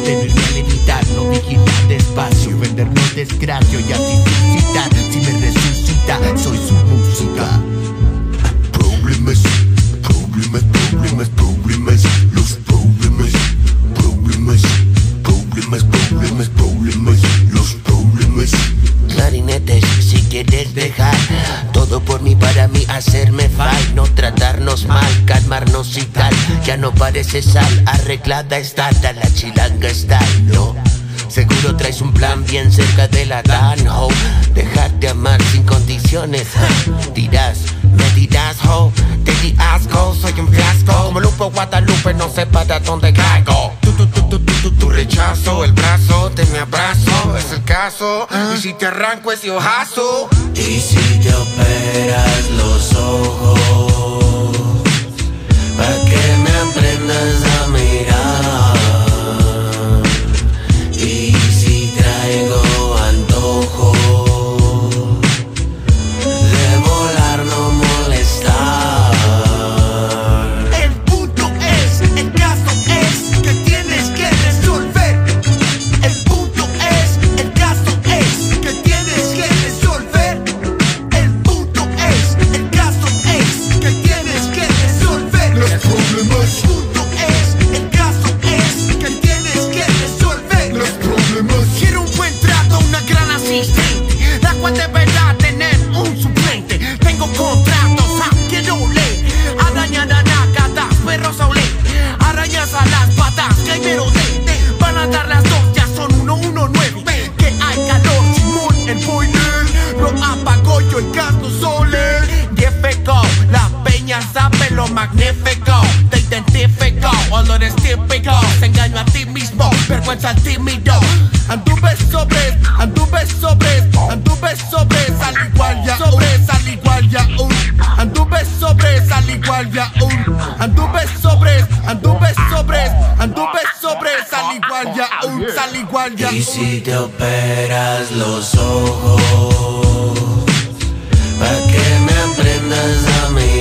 tenerme a levitar, no vigilar despacio, vendernos desgracio y así suscitar. Si me resucita, soy su música. Problemas, problemas, problemas, problemas, los problemas, problemas, problemas, problemas, problemas, los problemas. Clarinetes, si quieres dejar todo por mí, para mí, hacerme fall, no tratarnos mal, calmarnos y tal. Ya no parece sal, arreglada está, la chilanga está, ¿no? Seguro traes un plan bien cerca de la dan, ho. Dejarte amar sin condiciones, dirás, me dirás, ho. Te di asco, soy un fiasco. Como Lupo Guadalupe, no sé para dónde caigo. Tu rechazo, el brazo, te me abrazo, es el caso. Y si te arranco ese ojazo. Y si te operas los ojos, pa' que me aprendas a mirar. Y si traigo antojo de volar, no molestar. El punto es, el caso es que tienes que resolver. El punto es, el caso es que tienes que resolver. El punto es, el caso es que tienes que resolver. Los problemas, El punto es, el caso es que tienes que resolver. los problemas. Quiero un buen trato, una gran asistente, la cual deberá tener un suplente. Tengo contratos, quiero leer. Arañar a nácadas, perros a oler. Arañas a las patas, que hay merodé. Van a dar las dos, ya son 119. Que hay calor, Simón, el boiler lo apagó, yo el gas no soler. Defeco, la peña sabe lo magnífico. Te identifico, olores típicos. Te engaño a ti mismo, vergüenza al tímido. Anduve sobres, anduve sobres, anduve sobres, al igual ya sobres, al igual ya anduve sobres, al igual ya anduve sobres, anduve sobres, anduve sobres, al igual ya al igual ya Y si te operas los ojos, pa' que me aprendas a mirar.